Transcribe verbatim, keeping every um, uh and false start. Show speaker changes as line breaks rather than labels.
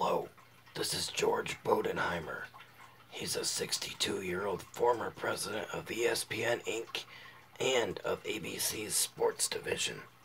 Hello, this is George Bodenheimer. He's a sixty-two-year-old former president of E S P N Incorporated and of A B C's sports division.